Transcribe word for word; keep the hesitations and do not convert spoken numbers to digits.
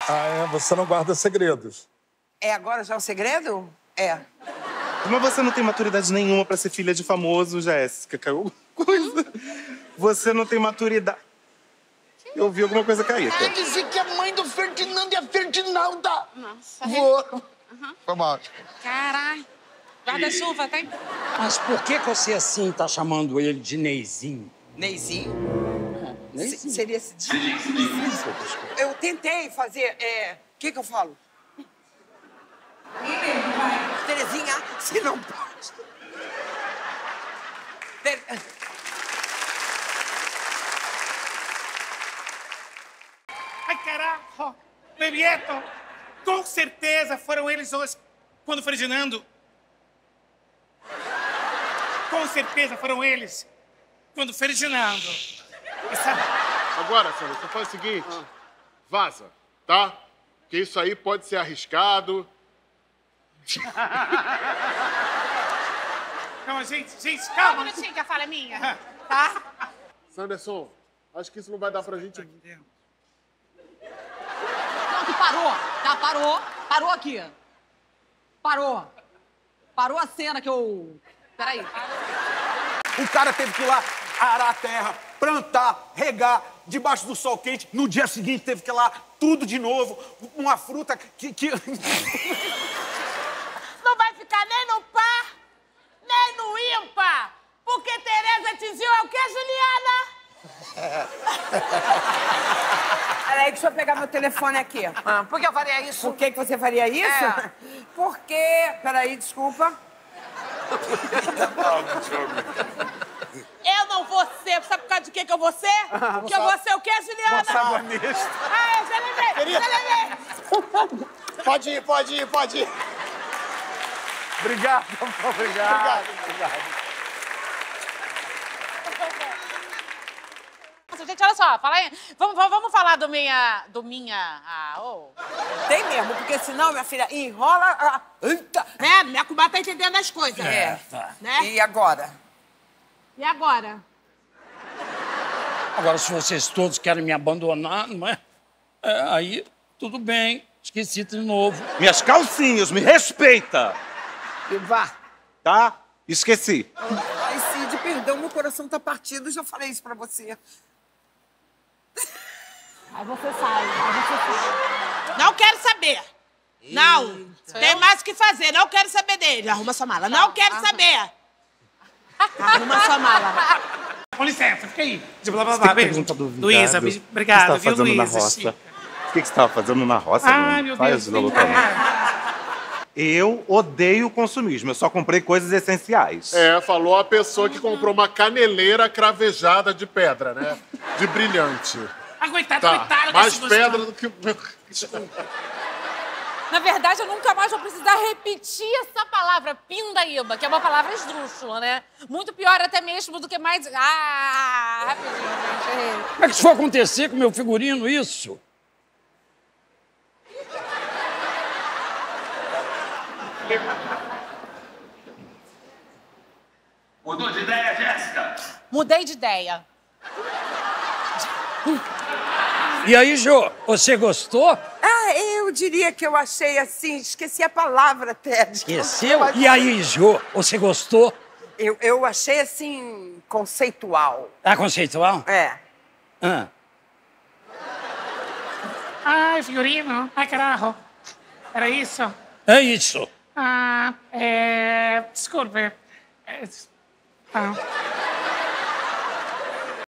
Ah, é? Você não guarda segredos. É agora já o segredo? É. Mas você não tem maturidade nenhuma pra ser filha de famoso, Jéssica. Caiu alguma coisa. Você não tem maturidade. Eu vi alguma coisa cair. Quer dizer que a mãe do Ferdinando é a Ferdinalda. Nossa. Vou. Uhum. Foi mal. Caralho. Guarda-chuva, tá? Mas por que você, assim, tá chamando ele de Neizinho? Neizinho? É, Neizinho. Seria esse Eu tentei fazer... É... O que que eu falo? Terezinha, você não pode. Ter... Ai, carajo! Bebieto! Com certeza foram eles os... Quando Ferdinando... Com certeza foram eles. Quando Ferdinando... Essa... Agora, Sandra, você faz o seguinte. Ah. Vaza, tá? Porque isso aí pode ser arriscado. Calma, gente, gente, Só um calma. minutinho que a fala é minha, tá? Sanderson, acho que isso não vai dar pra gente... Pronto, parou. Tá, parou. Parou aqui. Parou. Parou a cena que eu... Peraí. O cara teve que ir lá arar a terra, plantar, regar, debaixo do sol quente. No dia seguinte teve que ir lá tudo de novo. Uma fruta que... que... Não vai ficar nem no par, nem no ímpar. Porque Tereza atingiu é o quê, Juliana? Peraí, deixa eu pegar meu telefone aqui. Ah, por que eu faria isso? Por que, que você faria isso? É. Porque... Peraí, desculpa. Eu não vou ser. Sabe por causa de que que eu vou ser? Ah, que eu vou ser o quê, Juliana? Sabonista. Ah, eu já lembrei, Querida. já lembrei. Pode ir, pode ir, pode ir. Obrigado, obrigado. Obrigado. Obrigado. Gente, olha só, fala aí. Vamos, vamos, vamos falar do minha... Do minha... Ah, ô. Tem mesmo, porque senão, minha filha, enrola... Ah, eita. É, minha comadre tá entendendo as coisas. É. Né? E agora? E agora? Agora, se vocês todos querem me abandonar, não é? É, aí, tudo bem. Esqueci de novo. Minhas calcinhas, me respeita! E vá. Tá? Esqueci. Ai, Cid, perdão, meu coração tá partido. Já falei isso pra você. Aí você sai, aí você sai. Não quero saber. Não. Tem mais o que fazer. Não quero saber dele. Arruma sua mala. Não, quero saber. Arruma sua mala. Com licença, fica aí. Blá, blá, blá. Pergunta duvidada. Luísa, obrigado, O que você viu, estava fazendo na Luísa? roça? O que você estava fazendo na roça? Ai, meu Faz Deus. o loucamente. Eu odeio consumismo. Eu só comprei coisas essenciais. É, falou a pessoa que comprou uma caneleira cravejada de pedra, né? De brilhante. Ah, coitado, Tá, coitado. mais desse pedra gostoso. do que... Na verdade, eu nunca mais vou precisar repetir essa palavra, pindaíba, que é uma palavra esdrúxula, né? Muito pior até mesmo do que mais... Ah, rapidinho, gente. Como é que isso foi acontecer com o meu figurino, isso? Mudou de ideia, Jéssica? Mudei de ideia. E aí, Jô, você gostou? Ah, eu diria que eu achei assim... Esqueci a palavra até. Esqueceu? E aí, Jô, você gostou? Eu, eu achei, assim, conceitual. Tá conceitual? É. Ah. Ai, figurino. Ai, carajo. Era isso? É isso. Ah, é... Desculpe. É... Ah.